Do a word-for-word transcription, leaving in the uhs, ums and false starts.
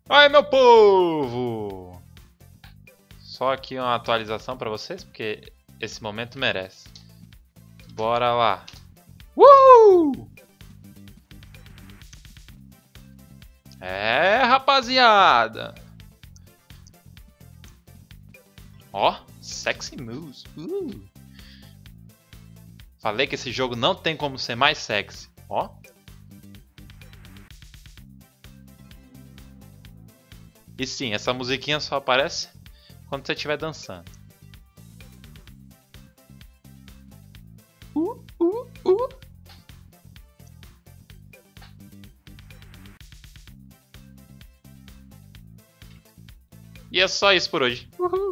Oi, meu povo! Só aqui uma atualização pra vocês, porque esse momento merece. Bora lá. Uh! É, rapaziada! Ó, sexy moves. Uh! Falei que esse jogo não tem como ser mais sexy. Ó. E sim, essa musiquinha só aparece quando você estiver dançando. Uh, uh, uh. E é só isso por hoje. Uhul.